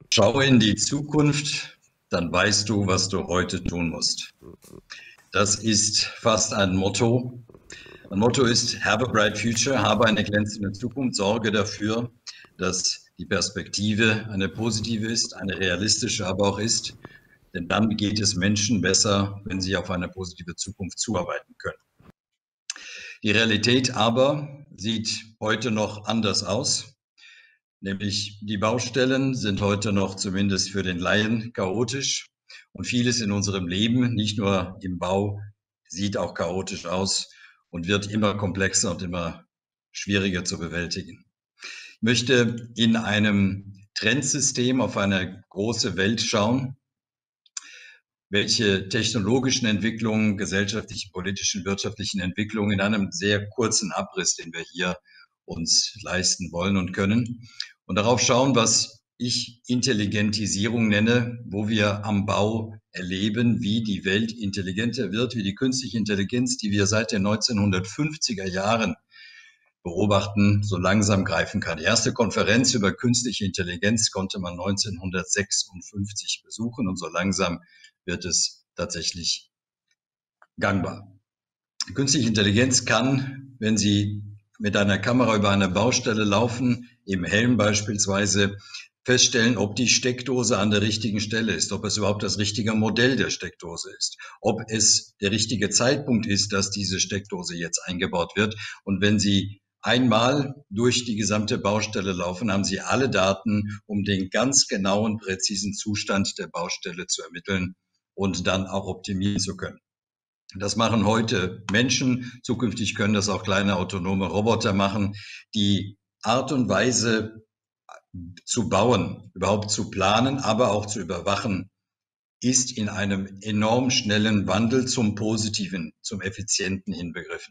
Schau in die Zukunft, dann weißt du, was du heute tun musst. Das ist fast ein Motto. Ein Motto ist, have a bright future, habe eine glänzende Zukunft, sorge dafür, dass die Perspektive eine positive ist, eine realistische aber auch ist. Denn dann geht es Menschen besser, wenn sie auf eine positive Zukunft zuarbeiten können. Die Realität aber sieht heute noch anders aus. Nämlich die Baustellen sind heute noch zumindest für den Laien chaotisch und vieles in unserem Leben, nicht nur im Bau, sieht auch chaotisch aus und wird immer komplexer und immer schwieriger zu bewältigen. Ich möchte in einem Trendsystem auf eine große Welt schauen, welche technologischen Entwicklungen, gesellschaftlichen, politischen, wirtschaftlichen Entwicklungen in einem sehr kurzen Abriss, den wir hier uns leisten wollen und können. Und darauf schauen, was ich Intelligentisierung nenne, wo wir am Bau erleben, wie die Welt intelligenter wird, wie die künstliche Intelligenz, die wir seit den 1950er Jahren beobachten, so langsam greifen kann. Die erste Konferenz über künstliche Intelligenz konnte man 1956 besuchen und so langsam wird es tatsächlich gangbar. Künstliche Intelligenz kann, wenn Sie mit einer Kamera über eine Baustelle laufen, im Helm beispielsweise, feststellen, ob die Steckdose an der richtigen Stelle ist, ob es überhaupt das richtige Modell der Steckdose ist, ob es der richtige Zeitpunkt ist, dass diese Steckdose jetzt eingebaut wird. Und wenn Sie einmal durch die gesamte Baustelle laufen, haben Sie alle Daten, um den ganz genauen, präzisen Zustand der Baustelle zu ermitteln und dann auch optimieren zu können. Das machen heute Menschen. Zukünftig können das auch kleine autonome Roboter machen. Die Art und Weise zu bauen, überhaupt zu planen, aber auch zu überwachen, ist in einem enorm schnellen Wandel zum Positiven, zum Effizienten inbegriffen.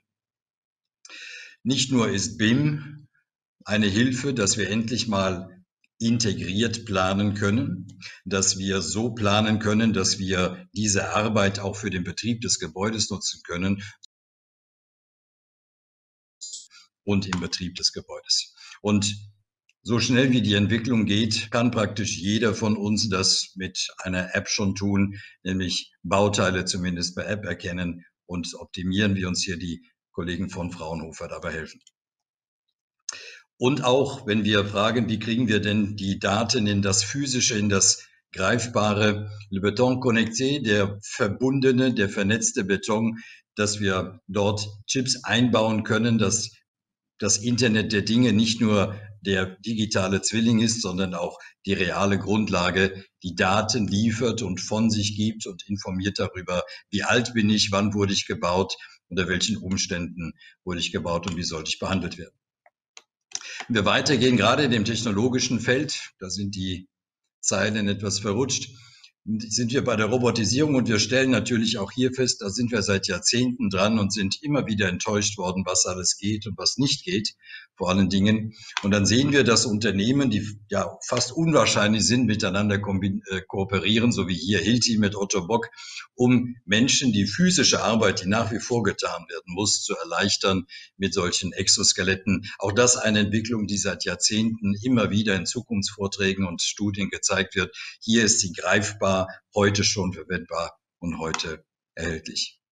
Nicht nur ist BIM eine Hilfe, dass wir endlich mal integriert planen können, dass wir so planen können, dass wir diese Arbeit auch für den Betrieb des Gebäudes nutzen können und im Betrieb des Gebäudes. Und so schnell wie die Entwicklung geht, kann praktisch jeder von uns das mit einer App schon tun, nämlich Bauteile zumindest per App erkennen und optimieren, wie uns hier die Kollegen von Fraunhofer dabei helfen. Und auch, wenn wir fragen, wie kriegen wir denn die Daten in das Physische, in das Greifbare, Le Beton Connecté, der verbundene, der vernetzte Beton, dass wir dort Chips einbauen können, dass das Internet der Dinge nicht nur der digitale Zwilling ist, sondern auch die reale Grundlage, die Daten liefert und von sich gibt und informiert darüber, wie alt bin ich, wann wurde ich gebaut, unter welchen Umständen wurde ich gebaut und wie sollte ich behandelt werden. Wenn wir weitergehen, gerade in dem technologischen Feld, da sind die Zeilen etwas verrutscht, sind wir bei der Robotisierung und wir stellen natürlich auch hier fest, da sind wir seit Jahrzehnten dran und sind immer wieder enttäuscht worden, was alles geht und was nicht geht, vor allen Dingen. Und dann sehen wir, dass Unternehmen, die ja fast unwahrscheinlich sind, miteinander kooperieren, so wie hier Hilti mit Otto Bock, um Menschen die physische Arbeit, die nach wie vor getan werden muss, zu erleichtern mit solchen Exoskeletten. Auch das eine Entwicklung, die seit Jahrzehnten immer wieder in Zukunftsvorträgen und Studien gezeigt wird. Hier ist sie greifbar, heute schon verwendbar und heute erhältlich.